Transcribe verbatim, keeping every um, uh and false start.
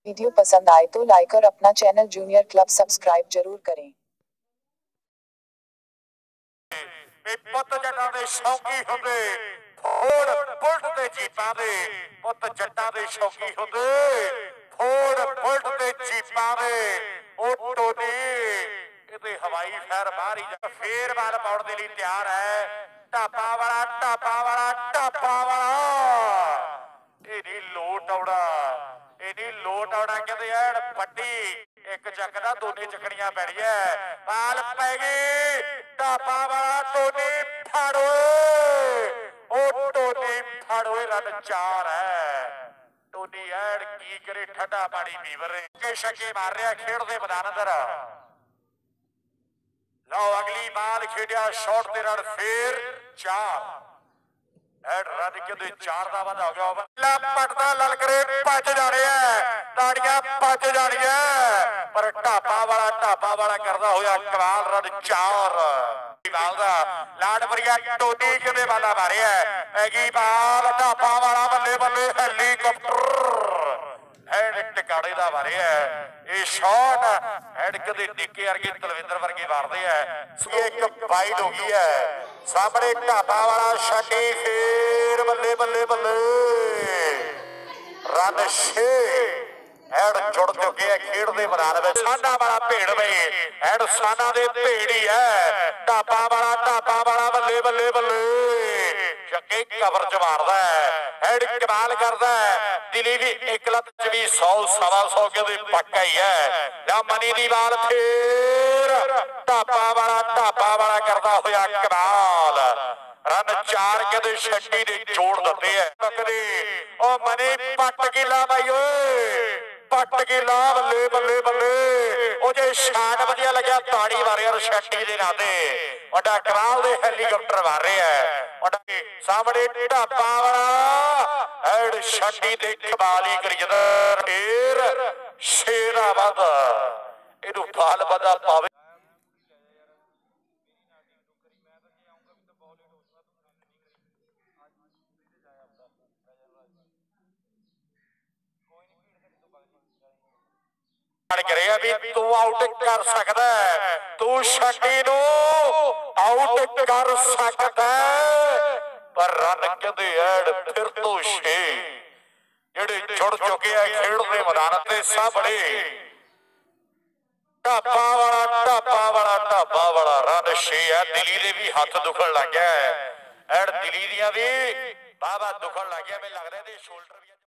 Video पसंद आए तो लाइक और अपना चैनल जूनियर क्लब सब्सक्राइब जरूर करें। पुत जट्टां दे शौकी हुंदे फोड़ बुलट ते जीपां दे पुत जट्टां दे शौकी हुंदे फोड़ बुलट ते जीपां दे ओ टोनी इहदे हवाई फैर बाहर ही फेर बाल पाउण दे लई तैयार है। ढाबा वाला ढाबा वाला ढाबा वाला ਇਹ ਨਹੀਂ ਲੋਟ ਆਉਣਾ ਇਹ ਨਹੀਂ ਲੋਟ ਆਉਣਾ ਕਹਿੰਦੇ ਐਨ ਵੱਡੀ ਇੱਕ ਚੱਕਦਾ ਦੋਨੇ ਚੱਕਣੀਆਂ ਪੈਣੀਆਂ ਬਾਲ ਪੈ ਗਈ ਢਾਬਾ ਵਾਲਾ ਟੋਨੀ ਫੜ ਓਏ ਉਹ ਟੋਨੀ ਫੜ ਓਏ ਰਨ ਚਾਰ ਹੈ ਟੋਨੀ ਐਨ ਕੀ ਕਰੇ ਠੰਡਾ ਪਾਣੀ ਬੀਵਰ ਕੇ ਛੱਕੇ ਮਾਰ ਰਿਹਾ ਖੇਡ ਦੇ ਮੈਦਾਨ ਅੰਦਰ। ਲਓ ਅਗਲੀ ਬਾਲ ਖੇਡਿਆ ਸ਼ਾਟ ਤੇ ਰਨ ਫੇਰ ਚਾਰ ਐਡ ਰੱਦ ਕਹਿੰਦੇ ਚਾਰ ਦਾ ਵਾਧਾ ਹੋ ਗਿਆ। ਬੱਲਾ ਪਟਦਾ ਲਲਕਰੇ ਭੱਜ ਜਾਣੇ ਐ ਤਾੜੀਆਂ ਭੱਜ ਜਾਣੀਆਂ ਪਰ ਢਾਬਾ ਵਾਲਾ ਢਾਬਾ ਵਾਲਾ ਕਰਦਾ ਹੋਇਆ ਕਮਾਲ ਰਨ ਚਾਰ ਬਾਲ ਦਾ ਲਾਡਪੁਰੀਆ ਟੋਨੀ ਕਿਤੇ ਬਾਲਾ ਮਾਰਿਆ ਹੈਗੀ ਬਾਲ ਢਾਬਾ ਵਾਲਾ ਬੱਲੇ ਬੱਲੇ ਹੈਲੀਕਾਪਟਰ ਹੈਡ ਟਿਕਾੜੇ ਦਾ ਮਾਰਿਆ ਇਹ ਸ਼ਾਟ ਹੈਡ ਕਦੇ ਨਿੱਕੇ ਵਰਗੇ ਤਲਵਿੰਦਰ ਵਰਗੇ ਮਾਰਦੇ ਐ ਇੱਕ ਵਾਈਡ ਹੋ ਗਈ ਹੈ ਸਾਹਮਣੇ ਢਾਬਾ ਵਾਲਾ ਛੱਡੀ ਫੇਰ ਬੱਲੇ ਬੱਲੇ ਬੱਲੇ ਰਨ ਛੇ ਐਡ ਜੁੜ ਚੁੱਕੇ ਆ ਖੇਡ ਦੇ ਮੈਦਾਨ ਵਿੱਚ। ਸਾਨਾ ਵਾਲਾ ਭੇੜ ਬਈ ਐਡ ਸਾਨਾ ਦੇ ਭੇੜ ਹੀ ਹੈ ਢਾਬਾ ਵਾਲਾ ਢਾਬਾ ਵਾਲਾ ਬੱਲੇ ਬੱਲੇ ਬੱਲੇ ਜੱਗੇ ਕਵਰ ਚ ਮਾਰਦਾ ਐਡ ਕਮਾਲ ਕਰਦਾ ਦਿਲੀ ਵੀ ਇੱਕ ਲੱਤ ਚ ਵੀ ਸੌ ਸਵਾ ਸੌ ਕਹਿੰਦੇ ਪੱਕਾ ਹੀ ਹੈ ਜਾਂ ਮਨੀ ਦੀ ਬਾਲ ਫੇਰ ਢਾਬਾ ਵਾਲਾ ਢਾਬਾ ਵਾਲਾ ਕਰਦਾ ਹੋਇਆ ਕਮਾਲ ਰਨ ਚਾਰ ਕਹਿੰਦੇ ਛੱਡੀ ਦੇ ਜੋੜ ਦਿੱਤੇ ਐ ਕਦੇ ਉਹ ਮਨੀ ਪੱਟ ਕੇ ਲਾ ਬਾਈ ਓਏ ਪੱਟ ਕੇ ਲਾ ਬੱਲੇ ਬੱਲੇ ਬੱਲੇ ਉਹ ਜੇ ਸ਼ਾਟ ਵਧੀਆ ਲੱਗਿਆ ਤਾੜੀ ਮਾਰਿਆ ਛੱਡੀ ਦੇ ਨਾਂ ਤੇ ਵੱਡਾ ਕਮਾਲ ਦੇ ਹੈਲੀਕਾਪਟਰ ਮਾਰ ਰਿਹਾ ਵੱਡਾ ਸਾਹਮਣੇ ਢਾਬਾ ਵਾਲਾ ਐਡ ਛੱਡੀ ਦੇ ਕਮਾਲ ਹੀ ਕਰੀ ਜਾਂਦਾ ਫੇਰ ਸ਼ੇਰਾ ਵੱਧ ਇਹਨੂੰ ਬਾਲ ਵਧਾ ਪਾਵੇ ਕਰਿਆ ਵੀ ਤੂੰ ਆਊਟ ਕਰ ਸਕਦਾ ਤੂੰ ਛੱਡੀ ਨੂੰ ਆਊਟ ਕਰ ਸਕਦਾ ਪਰ ਰਨ ਕਹਿੰਦੇ ਐਡ ਫਿਰ ਤੋਂ ਛੇ ਜਿਹੜੇ ਜੁੜ ਚੁੱਕੇ ਆ ਖੇਡ ਦੇ ਮੈਦਾਨ ਤੇ ਸਾਹਮਣੇ ਢਾਬਾ ਵਾਲਾ ਢਾਬਾ ਵਾਲਾ ਢਾਬਾ ਵਾਲਾ ਰਨ ਛੇ ਆ ਦਿਲੀ ਦੇ ਵੀ ਹੱਥ ਦੁਖਣ ਲੱਗ ਗਿਆ ਐਡ ਦਿਲੀ ਦੀਆਂ ਵੀ ਬਾਬਾ ਦੁਖਣ ਲੱਗ ਗਿਆ ਮੈਨੂੰ ਲੱਗਦਾ ਇਹਦੇ ਸ਼ੋਲਡਰ